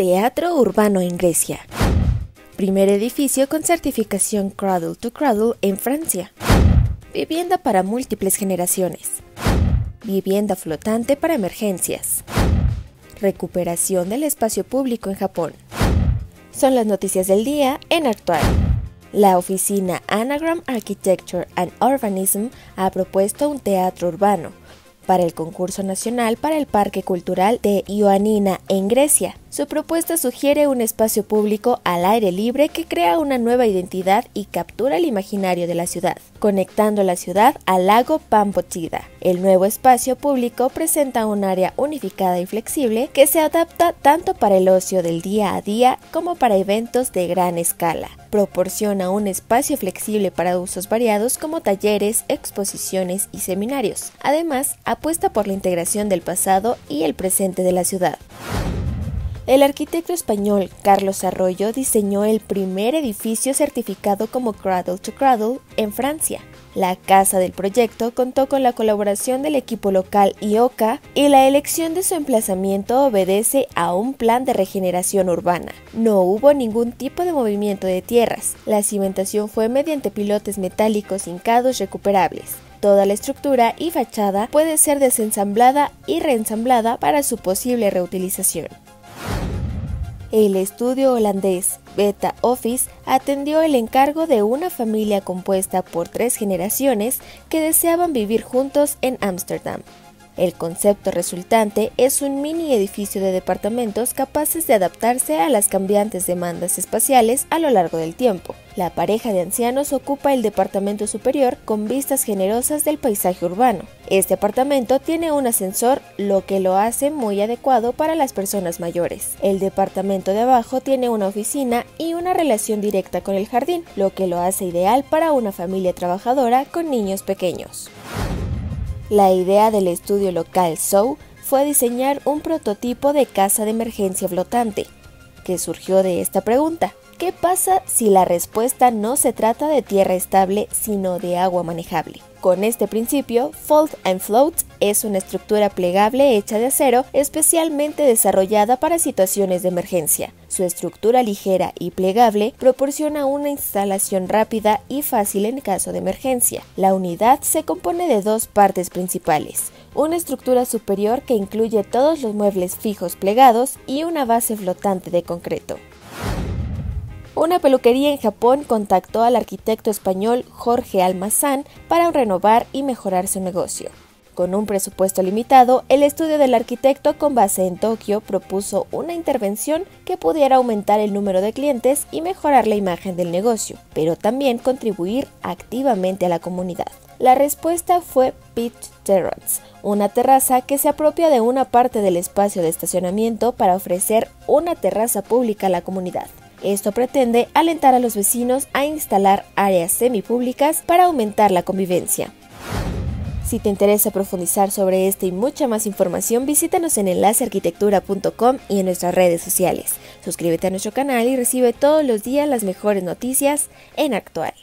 Teatro urbano en Grecia. Primer edificio con certificación Cradle to Cradle en Francia. Vivienda para múltiples generaciones. Vivienda flotante para emergencias. Recuperación del espacio público en Japón. Son las noticias del día en Actual. La oficina Anagram Architecture and Urbanism ha propuesto un teatro urbano para el concurso nacional para el Parque Cultural de Ioannina en Grecia. Su propuesta sugiere un espacio público al aire libre que crea una nueva identidad y captura el imaginario de la ciudad, conectando la ciudad al lago Pampotida. El nuevo espacio público presenta un área unificada y flexible que se adapta tanto para el ocio del día a día como para eventos de gran escala. Proporciona un espacio flexible para usos variados como talleres, exposiciones y seminarios. Además, apuesta por la integración del pasado y el presente de la ciudad. El arquitecto español Carlos Arroyo diseñó el primer edificio certificado como Cradle to Cradle en Francia. La casa del proyecto contó con la colaboración del equipo local IOCA y la elección de su emplazamiento obedece a un plan de regeneración urbana. No hubo ningún tipo de movimiento de tierras. La cimentación fue mediante pilotes metálicos hincados recuperables. Toda la estructura y fachada puede ser desensamblada y reensamblada para su posible reutilización. El estudio holandés Beta Office atendió el encargo de una familia compuesta por 3 generaciones que deseaban vivir juntos en Ámsterdam. El concepto resultante es un mini edificio de departamentos capaces de adaptarse a las cambiantes demandas espaciales a lo largo del tiempo. La pareja de ancianos ocupa el departamento superior con vistas generosas del paisaje urbano. Este apartamento tiene un ascensor, lo que lo hace muy adecuado para las personas mayores. El departamento de abajo tiene una oficina y una relación directa con el jardín, lo que lo hace ideal para una familia trabajadora con niños pequeños. La idea del estudio local SOU fue diseñar un prototipo de casa de emergencia flotante, que surgió de esta pregunta: ¿qué pasa si la respuesta no se trata de tierra estable, sino de agua manejable? Con este principio, Fold and Float es una estructura plegable hecha de acero especialmente desarrollada para situaciones de emergencia. Su estructura ligera y plegable proporciona una instalación rápida y fácil en caso de emergencia. La unidad se compone de 2 partes principales: una estructura superior que incluye todos los muebles fijos plegados y una base flotante de concreto. Una peluquería en Japón contactó al arquitecto español Jorge Almazán para renovar y mejorar su negocio. Con un presupuesto limitado, el estudio del arquitecto con base en Tokio propuso una intervención que pudiera aumentar el número de clientes y mejorar la imagen del negocio, pero también contribuir activamente a la comunidad. La respuesta fue Pitch Terrace, una terraza que se apropia de una parte del espacio de estacionamiento para ofrecer una terraza pública a la comunidad. Esto pretende alentar a los vecinos a instalar áreas semipúblicas para aumentar la convivencia. Si te interesa profundizar sobre este y mucha más información, visítanos en enlacearquitectura.com y en nuestras redes sociales. Suscríbete a nuestro canal y recibe todos los días las mejores noticias en Actual.